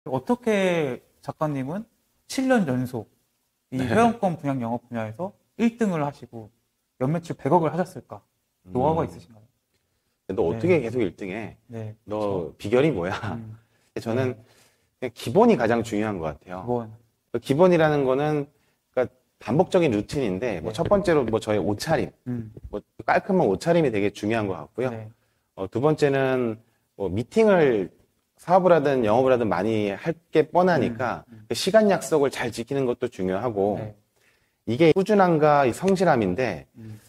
어떻게 작가님은 7년 연속 이 회원권 분양 영업 분야에서 1등을 하시고 연매출 100억을 하셨을까? 노하우가 있으신가요? 너 어떻게 계속 1등해? 네. 너 그렇죠. 비결이 뭐야? 저는 그냥 기본이 가장 중요한 것 같아요. 기본. 그 기본이라는 거는 그러니까 반복적인 루틴인데 뭐 첫 번째로 뭐 저의 옷차림, 뭐 깔끔한 옷차림이 되게 중요한 것 같고요. 네. 두 번째는 뭐 미팅을 사업을 하든 영업을 하든 많이 할 게 뻔하니까 그 시간 약속을 잘 지키는 것도 중요하고 네. 이게 꾸준함과 이 성실함인데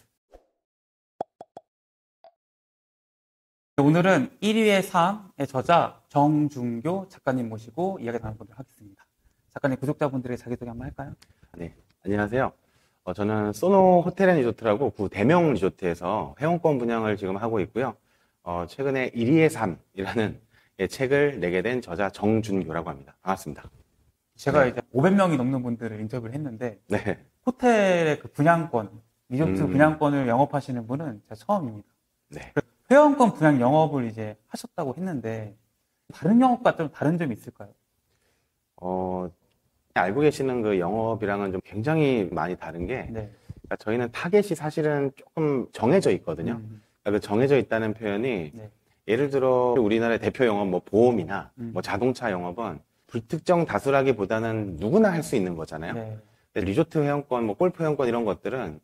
오늘은 1위의 삶의 저자 정준교 작가님 모시고 이야기 나눠보도록 하겠습니다. 작가님 구독자분들에게 자기소개 한번 할까요? 네, 안녕하세요. 저는 소노 호텔앤리조트라고 구 대명 리조트에서 회원권 분양을 지금 하고 있고요. 최근에 1위의 삶이라는 책을 내게 된 저자 정준교라고 합니다. 반갑습니다. 제가 이제 500명이 넘는 분들을 인터뷰를 했는데 네. 호텔의 그 분양권, 리조트 분양권을 영업하시는 분은 제가 처음입니다. 네. 회원권 분양 영업을 이제 하셨다고 했는데 다른 영업과 좀 다른 점이 있을까요? 알고 계시는 그 영업이랑은 좀 굉장히 많이 다른 게 그러니까 저희는 타겟이 사실은 조금 정해져 있거든요. 그러니까 그 정해져 있다는 표현이 예를 들어 우리나라의 대표 영업 뭐 보험이나 뭐 자동차 영업은 불특정 다수라기보다는 누구나 할 수 있는 거잖아요. 근데 리조트 회원권, 뭐 골프 회원권 이런 것들은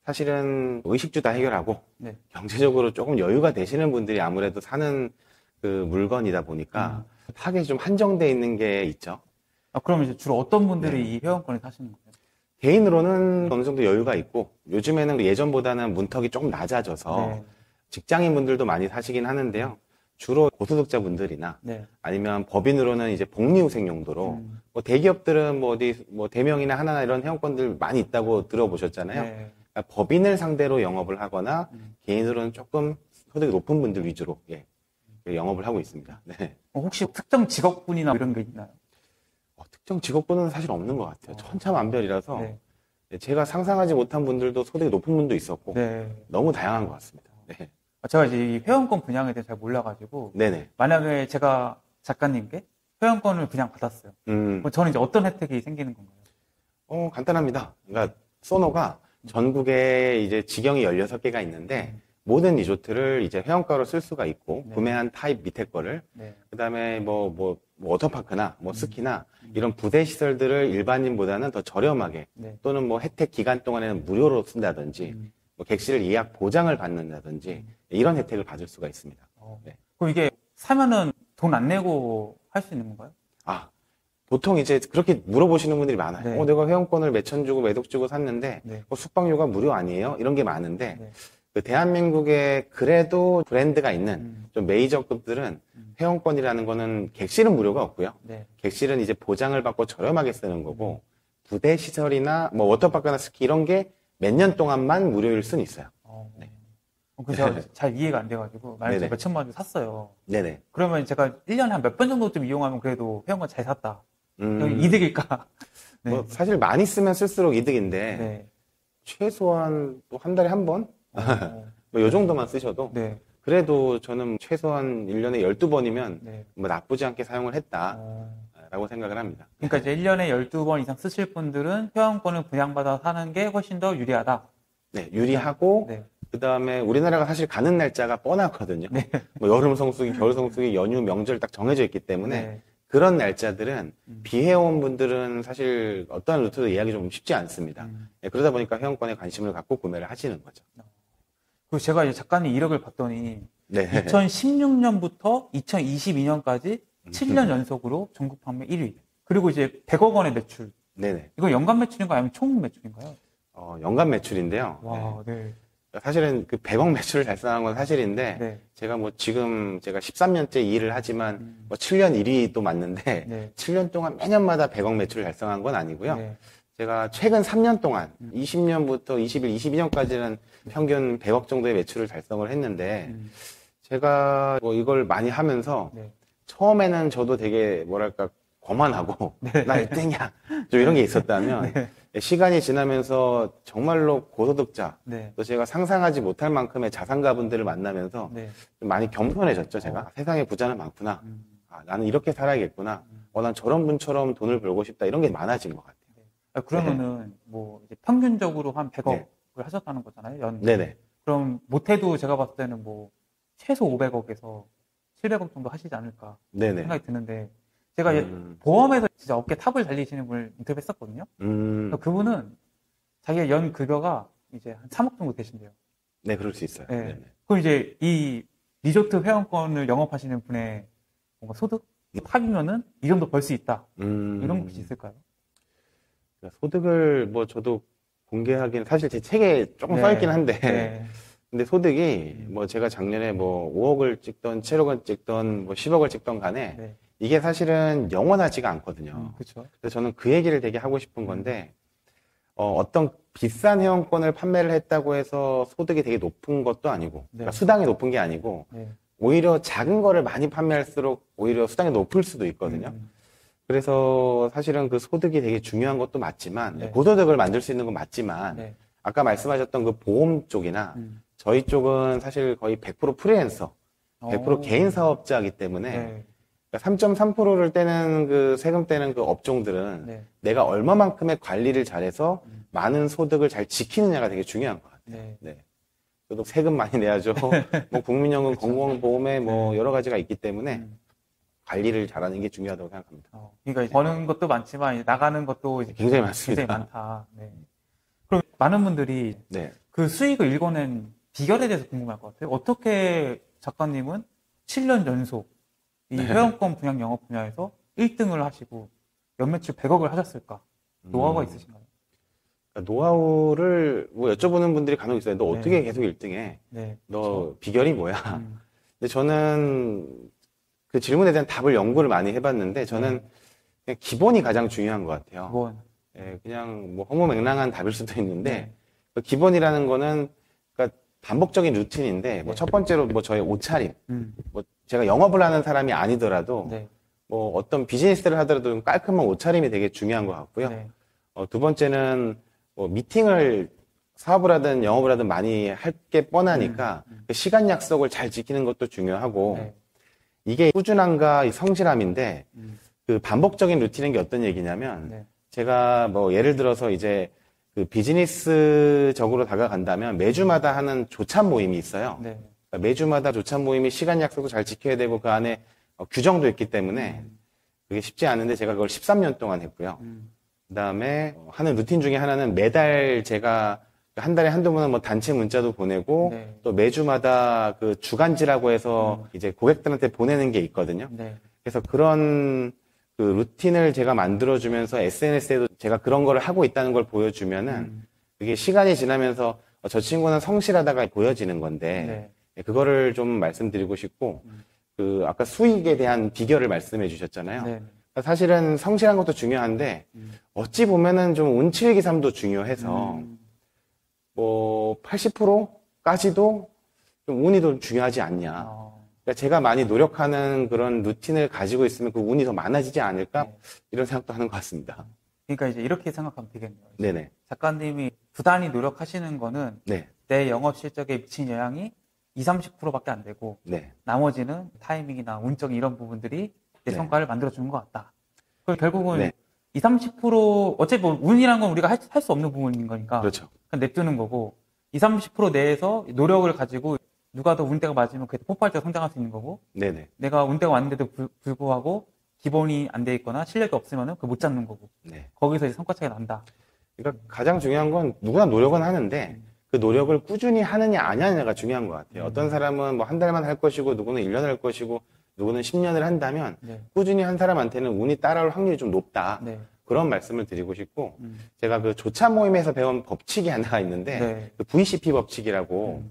사실은 의식주 다 해결하고 경제적으로 조금 여유가 되시는 분들이 아무래도 사는 그 물건이다 보니까 타겟이 좀 한정돼 있는 게 있죠. 그럼 이제 주로 어떤 분들이 이 회원권을 사시는 거예요? 개인으로는 어느 정도 여유가 있고 요즘에는 예전보다는 문턱이 조금 낮아져서 직장인 분들도 많이 사시긴 하는데요. 주로 고소득자분들이나 아니면 법인으로는 이제 복리후생 용도로 뭐 대기업들은 뭐 어디 뭐 대명이나 하나나 이런 회원권들 많이 있다고 들어보셨잖아요. 그러니까 법인을 상대로 영업을 하거나 개인으로는 조금 소득이 높은 분들 위주로 영업을 하고 있습니다. 네. 혹시 특정 직업군이나 이런 게 있나요? 특정 직업군은 사실 없는 것 같아요. 천차만별이라서 제가 상상하지 못한 분들도 소득이 높은 분도 있었고 너무 다양한 것 같습니다. 네. 제가 이제 이 회원권 분양에 대해 잘 몰라가지고 만약에 제가 작가님께 회원권을 분양받았어요. 그럼 저는 이제 어떤 혜택이 생기는 건가요? 간단합니다. 그러니까 소노가 전국에 이제 직영이 16개가 있는데 모든 리조트를 이제 회원가로 쓸 수가 있고 구매한 타입 밑에 거를 그다음에 뭐 워터파크나 뭐 스키나 이런 부대 시설들을 일반인보다는 더 저렴하게 또는 뭐 혜택 기간 동안에는 무료로 쓴다든지 뭐 객실 예약 보장을 받는다든지 이런 혜택을 받을 수가 있습니다. 그럼 이게 사면은 돈 안 내고 할 수 있는 건가요? 보통 이제 그렇게 물어보시는 분들이 많아요. 내가 회원권을 몇천 주고 몇억 주고 샀는데 숙박료가 무료 아니에요? 이런 게 많은데 그 대한민국에 그래도 브랜드가 있는 좀 메이저급들은 회원권이라는 거는 객실은 무료가 없고요. 객실은 이제 보장을 받고 저렴하게 쓰는 거고 부대 시설이나 뭐 워터파크나 스키 이런 게 몇 년 동안만 무료일 수는 있어요. 제가 잘 이해가 안 돼가지고 만약에 몇 천만 원 샀어요. 그러면 제가 1년에 한 몇 번 정도쯤 이용하면 그래도 회원권 잘 샀다. 이득일까? 뭐 사실 많이 쓰면 쓸수록 이득인데 최소한 또 한 달에 한 번? 뭐 요 정도만 쓰셔도 그래도 저는 최소한 1년에 12번이면 뭐 나쁘지 않게 사용을 했다라고 생각을 합니다. 그러니까 이제 1년에 12번 이상 쓰실 분들은 회원권을 분양받아 사는 게 훨씬 더 유리하다. 유리하고 그 다음에 우리나라가 사실 가는 날짜가 뻔하거든요. 뭐 여름 성수기, 겨울 성수기, 연휴, 명절 딱 정해져 있기 때문에 그런 날짜들은 비회원 분들은 사실 어떠한 루트도 예약이 좀 쉽지 않습니다. 그러다 보니까 회원권에 관심을 갖고 구매를 하시는 거죠. 그리고 제가 이제 작가님 이력을 봤더니 2016년부터 2022년까지 7년 연속으로 전국 판매 1위. 그리고 이제 100억 원의 매출. 이거 연간 매출인가요? 아니면 총 매출인가요? 연간 매출인데요. 사실은 그 100억 매출을 달성한 건 사실인데 제가 뭐 지금 제가 13년째 이 일을 하지만 뭐 7년 1위도 맞는데 7년 동안 매년마다 100억 매출을 달성한 건 아니고요. 제가 최근 3년 동안 20년부터 21, 22년까지는 평균 100억 정도의 매출을 달성을 했는데 제가 뭐 이걸 많이 하면서 처음에는 저도 되게 뭐랄까 거만하고 나 1등이야 좀 이런 게 있었다면 시간이 지나면서 정말로 고소득자 또 제가 상상하지 못할 만큼의 자산가분들을 만나면서 좀 많이 겸손해졌죠. 제가 세상에 부자는 많구나. 나는 이렇게 살아야겠구나. 난 저런 분처럼 돈을 벌고 싶다 이런 게 많아진 것 같아요. 그러면은 뭐 이제 평균적으로 한 100억을 하셨다는 거잖아요. 연. 네네. 그럼 못해도 제가 봤을 때는 뭐 최소 500억에서 700억 정도 하시지 않을까 생각이 드는데 제가 보험에서 진짜 어깨 탑을 달리시는 분을 인터뷰했었거든요. 그분은 자기가 연 급여가 이제 한 3억 정도 되신대요. 네, 그럴 수 있어요. 네. 그럼 이제 이 리조트 회원권을 영업하시는 분의 뭔가 소득 탑이면은 이 정도 벌 수 있다. 이런 거 혹시 있을까요? 소득을 뭐 저도 공개하기는 사실 제 책에 조금 써있긴 한데 근데 소득이 뭐 제가 작년에 뭐 5억을 찍던 7억을 찍던 뭐 10억을 찍던 간에 이게 사실은 영원하지가 않거든요. 그렇죠. 그래서 저는 그 얘기를 되게 하고 싶은 건데 어떤 비싼 회원권을 판매를 했다고 해서 소득이 되게 높은 것도 아니고 그러니까 수당이 높은 게 아니고 오히려 작은 거를 많이 판매할수록 오히려 수당이 높을 수도 있거든요. 그래서 사실은 그 소득이 되게 중요한 것도 맞지만 고소득을 만들 수 있는 건 맞지만 아까 말씀하셨던 그 보험 쪽이나 저희 쪽은 사실 거의 100% 프리랜서, 100% 개인 사업자이기 때문에 3.3%를 떼는 그 세금 떼는 그 업종들은 내가 얼마만큼의 관리를 잘해서 많은 소득을 잘 지키느냐가 되게 중요한 것 같아요. 저도 세금 많이 내야죠. 뭐 국민연금, 건강보험에 뭐 여러 가지가 있기 때문에 관리를 잘하는 게 중요하다고 생각합니다. 그러니까 버는 것도 많지만 나가는 것도 굉장히 많습니다. 굉장히 많다. 그럼 많은 분들이 그 수익을 읽어낸 비결에 대해서 궁금할 것 같아요. 어떻게 작가님은 7년 연속 이 회원권 분양 영업 분야에서 1등을 하시고 연매출 100억을 하셨을까? 노하우가 있으신가요? 노하우를 뭐 여쭤보는 분들이 간혹 있어요. 너 어떻게 계속 1등해? 너 비결이 뭐야? 근데 저는 그 질문에 대한 답을 연구를 많이 해봤는데 저는 그냥 기본이 가장 중요한 것 같아요. 그냥 뭐 허무맹랑한 답일 수도 있는데 그 기본이라는 거는 그러니까 반복적인 루틴인데 뭐 첫 번째로 뭐 저의 옷차림, 뭐 제가 영업을 하는 사람이 아니더라도 뭐 어떤 비즈니스를 하더라도 좀 깔끔한 옷차림이 되게 중요한 것 같고요. 두 번째는 뭐 미팅을 사업을 하든 영업을 하든 많이 할 게 뻔하니까 그 시간 약속을 잘 지키는 것도 중요하고 이게 꾸준함과 이 성실함인데 그 반복적인 루틴인 게 어떤 얘기냐면 제가 뭐 예를 들어서 이제 그 비즈니스적으로 다가간다면 매주마다 하는 조찬 모임이 있어요. 그러니까 매주마다 조찬 모임이 시간 약속도 잘 지켜야 되고 그 안에 규정도 있기 때문에 그게 쉽지 않은데 제가 그걸 13년 동안 했고요. 그 다음에 하는 루틴 중에 하나는 매달 제가 한 달에 한두 번은 뭐 단체 문자도 보내고 또 매주마다 그 주간지라고 해서 이제 고객들한테 보내는 게 있거든요. 그래서 그런 그 루틴을 제가 만들어주면서 SNS에도 제가 그런 거를 하고 있다는 걸 보여주면은 그게 시간이 지나면서 저 친구는 성실하다가 보여지는 건데 그거를 좀 말씀드리고 싶고 그 아까 수익에 대한 비결을 말씀해 주셨잖아요. 사실은 성실한 것도 중요한데 어찌 보면은 좀 운칠기삼도 중요해서 뭐 80%까지도 좀 운이 더 중요하지 않냐. 그러니까 제가 많이 노력하는 그런 루틴을 가지고 있으면 그 운이 더 많아지지 않을까 이런 생각도 하는 것 같습니다. 그러니까 이제 이렇게 생각하면 되겠네요. 네네. 작가님이 부단히 노력하시는 거는 내 영업 실적에 미친 영향이 20-30%밖에 안 되고 나머지는 타이밍이나 운적 이런 부분들이 내 성과를 만들어주는 것 같다. 그럼 결국은 20-30% 어차피 뭐 운이란 건 우리가 할 수 없는 부분인 거니까 그렇죠. 그냥 냅두는 거고 20-30% 내에서 노력을 가지고 누가 더 운대가 맞으면 그때 폭발적으로 성장할 수 있는 거고 내가 운대가 왔는데도 불구하고 기본이 안 돼 있거나 실력이 없으면 그걸 못 잡는 거고 거기서 이제 성과 차이가 난다. 그러니까 가장 중요한 건 누구나 노력은 하는데 그 노력을 꾸준히 하느냐 안 하느냐가 중요한 것 같아요. 어떤 사람은 뭐 한 달만 할 것이고 누구는 1년 할 것이고 누구는 10년을 한다면 꾸준히 한 사람한테는 운이 따라올 확률이 좀 높다. 그런 말씀을 드리고 싶고 제가 그 조차 모임에서 배운 법칙이 하나가 있는데 그 VCP 법칙이라고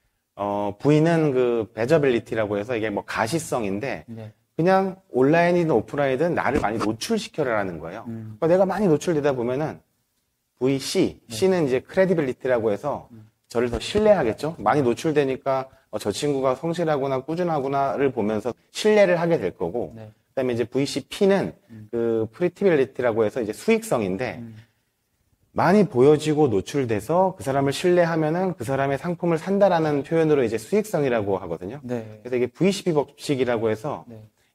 V는 그 배저빌리티라고 해서 이게 뭐 가시성인데 그냥 온라인이든 오프라인이든 나를 많이 노출시켜라라는 거예요. 그러니까 내가 많이 노출되다 보면은 VC, C는 이제 크레디빌리티라고 해서 저를 더 신뢰하겠죠. 많이 노출되니까 저 친구가 성실하구나 꾸준하구나를 보면서 신뢰를 하게 될 거고 그다음에 이제 VCP는 그 프리티빌리티라고 해서 이제 수익성인데 많이 보여지고 노출돼서 그 사람을 신뢰하면은 그 사람의 상품을 산다라는 표현으로 이제 수익성이라고 하거든요. 그래서 이게 VCP 법칙이라고 해서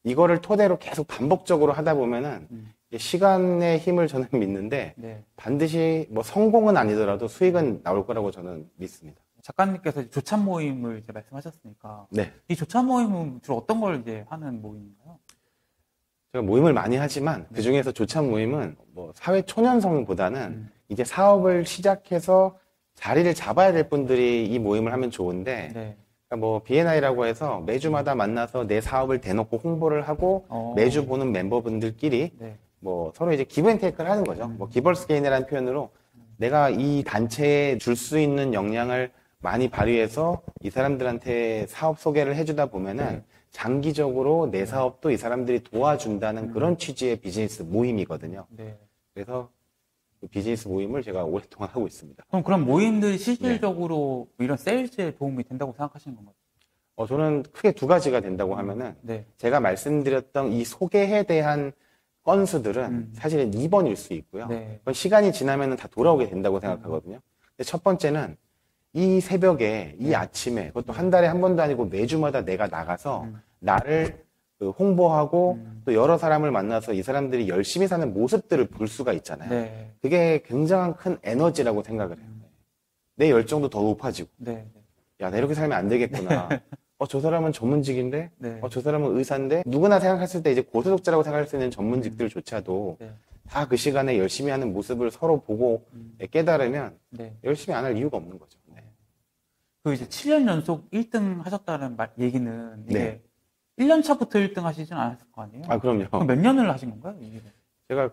이거를 토대로 계속 반복적으로 하다 보면은 시간의 힘을 저는 믿는데 네. 반드시 뭐 성공은 아니더라도 수익은 나올 거라고 저는 믿습니다. 작가님께서 조찬 모임을 이제 말씀하셨으니까 네. 이 조찬 모임은 주로 어떤 걸 이제 하는 모임인가요? 제가 모임을 많이 하지만 그 중에서 조찬 모임은 뭐 사회 초년생보다는 이제 사업을 시작해서 자리를 잡아야 될 분들이 이 모임을 하면 좋은데 네. 그러니까 뭐 B&I라고 해서 매주마다 만나서 내 사업을 대놓고 홍보를 하고 매주 보는 멤버분들끼리 네. 뭐 서로 이제 기브앤테이크를 하는 거죠. 뭐 기벌스 게인이라는 표현으로 내가 이 단체에 줄 수 있는 역량을 많이 발휘해서 이 사람들한테 사업 소개를 해주다 보면은 장기적으로 내 사업도 이 사람들이 도와준다는 그런 취지의 비즈니스 모임이거든요. 네. 그래서 그 비즈니스 모임을 제가 오랫동안 하고 있습니다. 그럼 그런 모임들이 실질적으로 이런 세일즈에 도움이 된다고 생각하시는 건가요? 저는 크게 두 가지가 된다고 하면은 제가 말씀드렸던 이 소개에 대한 건수들은 사실은 2번일 수 있고요. 그건 시간이 지나면은 다 돌아오게 된다고 생각하거든요. 근데 첫 번째는 이 새벽에, 이 아침에, 그것도 한 달에 한 번도 아니고 매주마다 내가 나가서 나를 홍보하고 또 여러 사람을 만나서 이 사람들이 열심히 사는 모습들을 볼 수가 있잖아요. 그게 굉장한 큰 에너지라고 생각을 해요. 내 열정도 더 높아지고. 야, 나 이렇게 살면 안 되겠구나. 저 사람은 전문직인데, 저 사람은 의사인데, 누구나 생각했을 때 이제 고소득자라고 생각할 수 있는 전문직들조차도 다 그 시간에 열심히 하는 모습을 서로 보고 깨달으면 열심히 안 할 이유가 없는 거죠. 그 이제 7년 연속 1등 하셨다는 얘기는 이게 1년 차부터 1등 하시진 않았을 거 아니에요? 아, 그럼요. 그럼 몇 년을 하신 건가요? 제가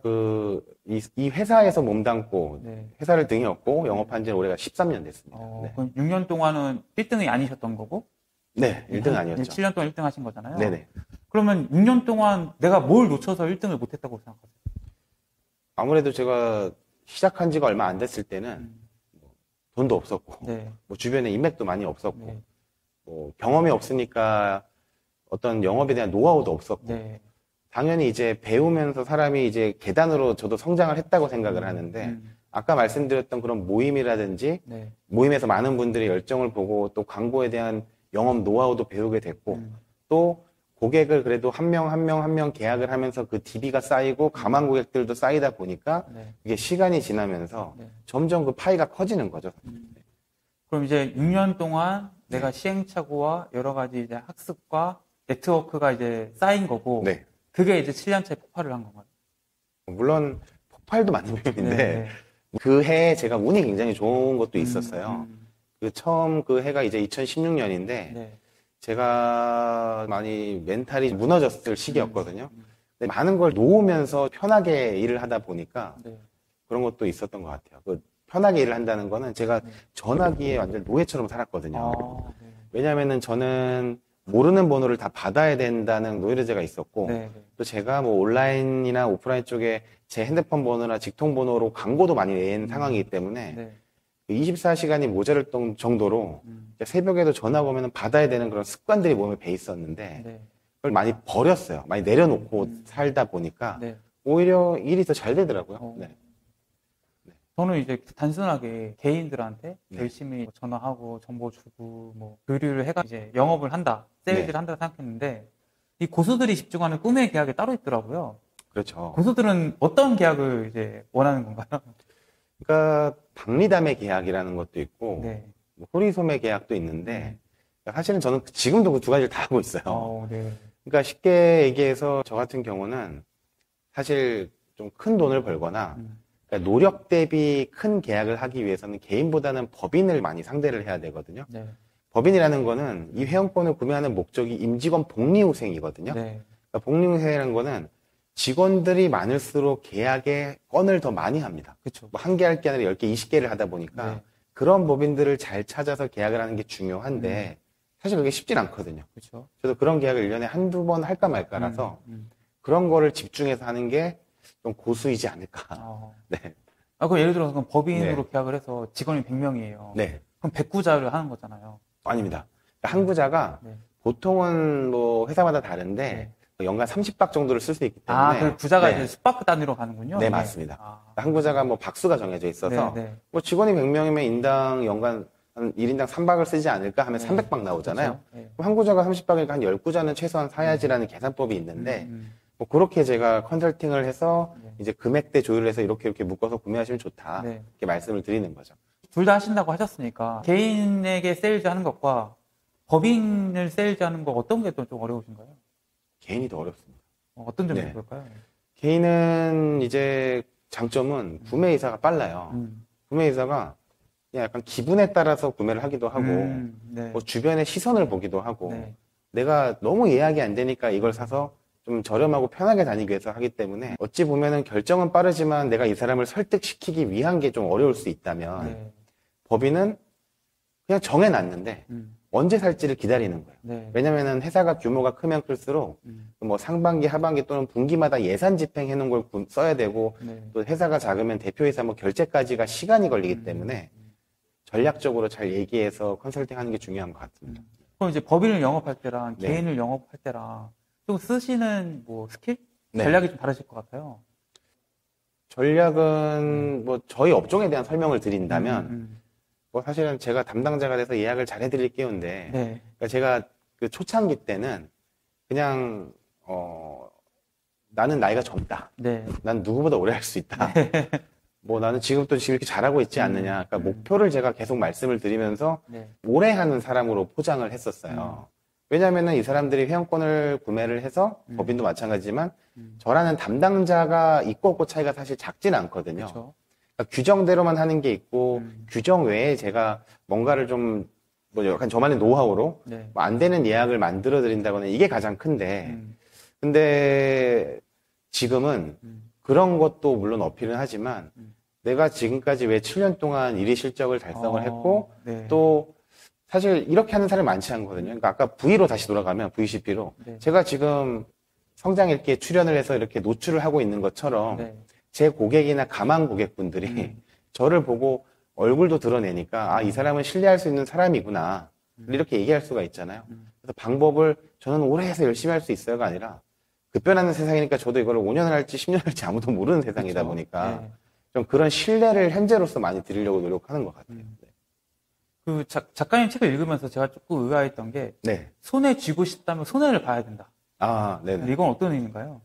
이 회사에서 몸담고 회사를 등에 업고 영업한 지는 올해가 13년 됐습니다. 그럼 6년 동안은 1등이 아니셨던 거고? 네, 1등은 아니었죠. 7년 동안 1등 하신 거잖아요. 네네. 그러면 6년 동안 내가 뭘 놓쳐서 1등을 못 했다고 생각하세요? 아무래도 제가 시작한 지가 얼마 안 됐을 때는 돈도 없었고, 뭐 주변에 인맥도 많이 없었고, 뭐 경험이 없으니까 어떤 영업에 대한 노하우도 없었고, 당연히 이제 배우면서 사람이 이제 계단으로 저도 성장을 했다고 생각을 하는데, 아까 말씀드렸던 그런 모임이라든지, 모임에서 많은 분들이 열정을 보고 또 광고에 대한 영업 노하우도 배우게 됐고, 또 고객을 그래도 한 명 한 명 한 명 계약을 하면서 그 DB가 쌓이고 가망 고객들도 쌓이다 보니까 이게 시간이 지나면서 점점 그 파이가 커지는 거죠. 그럼 이제 6년 동안 내가 시행착오와 여러 가지 이제 학습과 네트워크가 이제 쌓인 거고 그게 이제 7년차에 폭발을 한 건가요? 물론 폭발도 맞는 표현인데 그 해에 제가 운이 굉장히 좋은 것도 있었어요. 처음 그 해가 이제 2016년인데 제가 많이 멘탈이 무너졌을 시기였거든요. 근데 많은 걸 놓으면서 편하게 일을 하다 보니까 그런 것도 있었던 것 같아요. 편하게 일을 한다는 거는 제가 전화기에 완전 노예처럼 살았거든요. 왜냐하면은 저는 모르는 번호를 다 받아야 된다는 노이로제가 있었고 또 제가 뭐 온라인이나 오프라인 쪽에 제 핸드폰 번호나 직통 번호로 광고도 많이 낸 상황이기 때문에 24시간이 모자랄 정도로 새벽에도 전화가 오면 받아야 되는 그런 습관들이 몸에 배 있었는데 그걸 많이 버렸어요. 많이 내려놓고 살다 보니까 오히려 일이 더 잘 되더라고요. 저는 이제 단순하게 개인들한테 열심히 전화하고 정보 주고 뭐 교류를 해가 이제 영업을 한다, 세일즈를 한다 생각했는데 이 고수들이 집중하는 꿈의 계약이 따로 있더라고요. 그렇죠. 고수들은 어떤 계약을 이제 원하는 건가요? 그러니까 박리담의 계약이라는 것도 있고 호리소매 계약도 있는데 사실은 저는 지금도 그 두 가지를 다 하고 있어요. 그러니까 쉽게 얘기해서 저 같은 경우는 사실 좀 큰 돈을 벌거나 그러니까 노력 대비 큰 계약을 하기 위해서는 개인보다는 법인을 많이 상대를 해야 되거든요. 법인이라는 거는 이 회원권을 구매하는 목적이 임직원 복리후생이거든요. 그러니까 복리후생이라는 거는 직원들이 많을수록 계약의 건을 더 많이 합니다. 뭐 한 개 할 게 아니라 10개, 20개를 하다 보니까 그런 법인들을 잘 찾아서 계약을 하는 게 중요한데 사실 그게 쉽진 않거든요. 저도 그런 계약을 1년에 한두 번 할까 말까라서 그런 거를 집중해서 하는 게 좀 고수이지 않을까. 그럼 예를 들어서 그럼 법인으로 계약을 해서 직원이 100명이에요. 그럼 100구자를 하는 거잖아요. 아닙니다. 그러니까 한 구자가 보통은 뭐 회사마다 다른데 연간 30박 정도를 쓸 수 있기 때문에. 그 구자가 이제 숙박 단위로 가는군요. 네, 맞습니다. 한 구자가 뭐 박수가 정해져 있어서 뭐 직원이 100명이면 인당 연간 한 1인당 3박을 쓰지 않을까 하면 300박 나오잖아요. 그럼 한 구자가 30박이니까 한 10구자는 최소한 사야지라는 계산법이 있는데 뭐 그렇게 제가 컨설팅을 해서 이제 금액대 조율을 해서 이렇게 묶어서 구매하시면 좋다. 이렇게 말씀을 드리는 거죠. 둘 다 하신다고 하셨으니까 개인에게 세일즈 하는 것과 법인을 세일즈 하는 거 어떤 게 또 좀 어려우신가요? 개인이 더 어렵습니다. 어떤 점이 그럴까요? 개인은 이제 장점은 구매 의사가 빨라요. 구매 의사가 그냥 약간 기분에 따라서 구매를 하기도 하고 뭐 주변의 시선을 보기도 하고 내가 너무 예약이 안 되니까 이걸 사서 좀 저렴하고 편하게 다니기 위해서 하기 때문에 어찌 보면은 결정은 빠르지만 내가 이 사람을 설득시키기 위한 게 좀 어려울 수 있다면 법인은 그냥 정해놨는데 언제 살지를 기다리는 거예요. 왜냐면은 회사가 규모가 크면 클수록 뭐 상반기, 하반기 또는 분기마다 예산 집행해 놓은 걸 써야 되고 또 회사가 작으면 대표이사 뭐 결제까지가 시간이 걸리기 때문에 전략적으로 잘 얘기해서 컨설팅 하는 게 중요한 것 같습니다. 그럼 이제 법인을 영업할 때랑 개인을 영업할 때랑 좀 쓰시는 뭐 스킬? 전략이 좀 다르실 것 같아요. 전략은 뭐 저희 업종에 대한 설명을 드린다면 뭐 사실은 제가 담당자가 돼서 예약을 잘 해드릴게요인데 그러니까 제가 그 초창기 때는 그냥 나는 나이가 젊다. 난 누구보다 오래 할 수 있다. 뭐 나는 지금 이렇게 잘하고 있지 않느냐. 그러니까 목표를 제가 계속 말씀을 드리면서 오래 하는 사람으로 포장을 했었어요. 왜냐면은 이 사람들이 회원권을 구매를 해서 법인도 마찬가지지만 저라는 담당자가 있고 없고 차이가 사실 작진 않거든요. 그러니까 규정대로만 하는 게 있고 규정 외에 제가 뭔가를 좀 뭐 약간 저만의 노하우로 뭐 안 되는 예약을 만들어 드린다거나 이게 가장 큰데 근데 지금은 그런 것도 물론 어필은 하지만 내가 지금까지 왜 7년 동안 1위 실적을 달성을 했고 또 사실 이렇게 하는 사람이 많지 않거든요. 그러니까 아까 V로 다시 돌아가면 VCP로 제가 지금 성장일기에 출연을 해서 이렇게 노출을 하고 있는 것처럼 제 고객이나 가망 고객분들이 저를 보고 얼굴도 드러내니까 아, 이 사람은 신뢰할 수 있는 사람이구나 이렇게 얘기할 수가 있잖아요. 그래서 방법을 저는 오래 해서 열심히 할 수 있어요가 아니라 급변하는 세상이니까 저도 이걸 5년을 할지 10년을 할지 아무도 모르는 세상이다 보니까 좀 그런 신뢰를 현재로서 많이 드리려고 노력하는 것 같아요. 그 작가님 책을 읽으면서 제가 조금 의아했던 게 손에 쥐고 싶다면 손해를 봐야 된다. 아, 네네. 이건 어떤 의미인가요?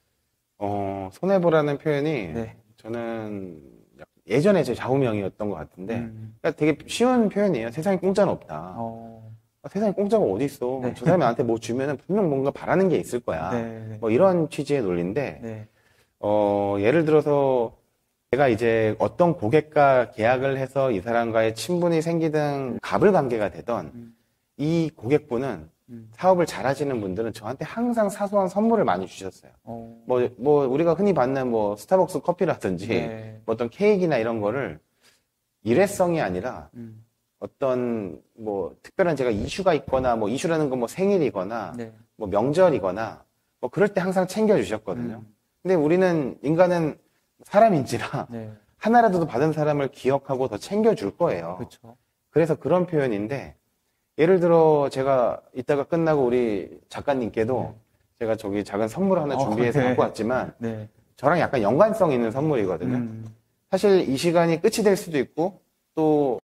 손해보라는 표현이 저는 예전에 제 좌우명이었던 것 같은데 그러니까 되게 쉬운 표현이에요. 세상에 공짜는 없다. 세상에 공짜가 어디 있어. 저 사람이 나한테 뭐 주면은 분명 뭔가 바라는 게 있을 거야. 뭐 이런 취지의 논리인데 예를 들어서 제가 이제 어떤 고객과 계약을 해서 이 사람과의 친분이 생기든 갑을 관계가 되던 이 고객분은 사업을 잘 하시는 분들은 저한테 항상 사소한 선물을 많이 주셨어요. 뭐 우리가 흔히 받는 뭐 스타벅스 커피라든지 뭐 어떤 케이크나 이런 거를 일회성이 아니라 어떤 뭐 특별한 제가 이슈가 있거나 뭐 이슈라는 건 뭐 생일이거나 뭐 명절이거나 뭐 그럴 때 항상 챙겨주셨거든요. 근데 우리는 인간은 사람인지라 하나라도 더 받은 사람을 기억하고 더 챙겨줄 거예요. 그래서 그런 표현인데 예를 들어 제가 이따가 끝나고 우리 작가님께도 제가 저기 작은 선물 하나 준비해서 갖고 왔지만 저랑 약간 연관성 있는 선물이거든요. 사실 이 시간이 끝이 될 수도 있고 또